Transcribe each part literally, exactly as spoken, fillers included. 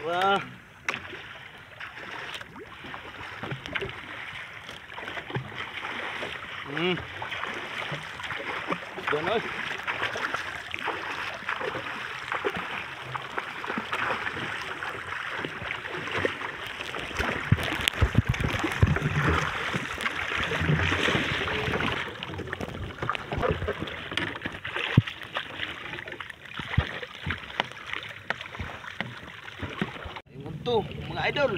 Wah. Hmm. Doon oy. Ayun to, mga idol.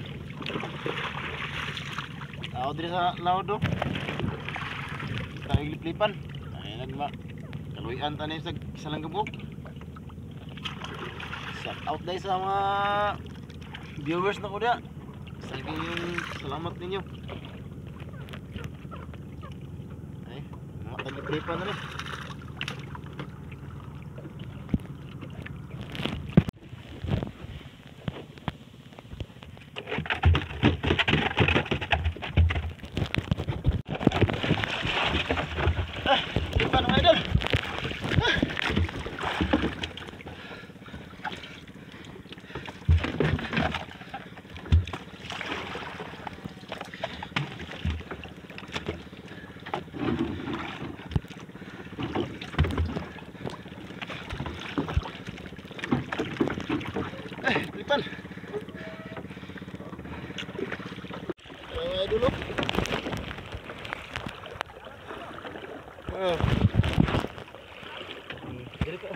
Tao diri sa laod do. Lipan ay nagma kaluyan tani sa isalang gabok. Shout out dai sa mga viewers na ko dia. Saging salamat ninyo. Ay, mga taglipan na rin. Lipan. Ayo dulu. Oh. Jadi kok.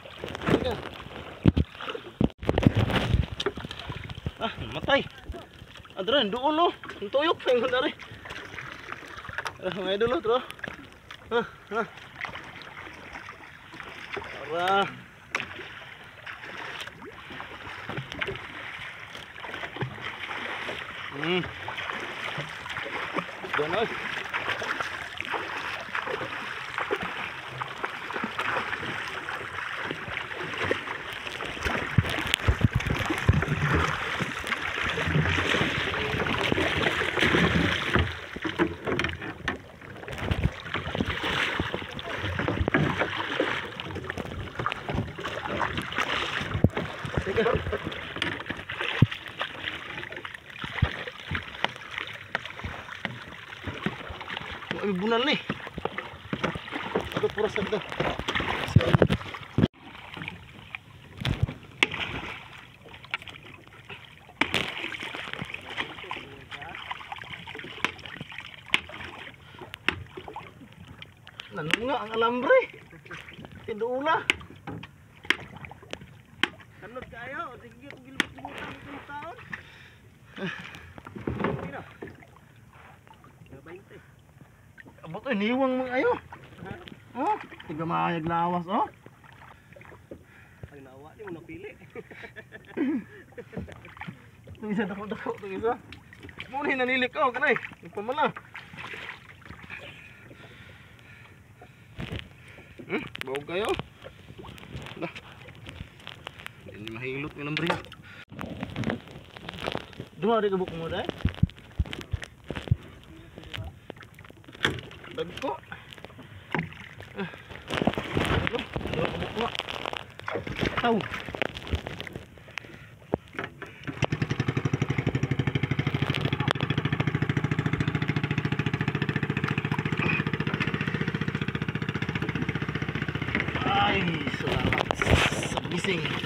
Ah, matay. Adran doon lo. Tuyok pa yung dari. Ah, ngayon dulu bro. Ah, ah. Arah. Hmm. Doon oy. Sige. Ay bunal nih. Aduh puras ito. Nandun nga ang alambre. Tinduula. Kanot kayo, sige ko gilbot-gibutan itong taon. Kino? twenty. Abot ay niwang mga ayo. Oh, tiga maayag lawas oh. Ay nawa ni mo napili. Tung isa dako-dako tung isa. Mo ni nanilik oh kanay. Pamala. Hmm, bawag kayo. Nah. Ini mahilot ng lambre. Dua di kabuk mo dai. Dagko. Ah. Ano? Dua kabuk mo. Tahu. Ay, selamat. Sebising.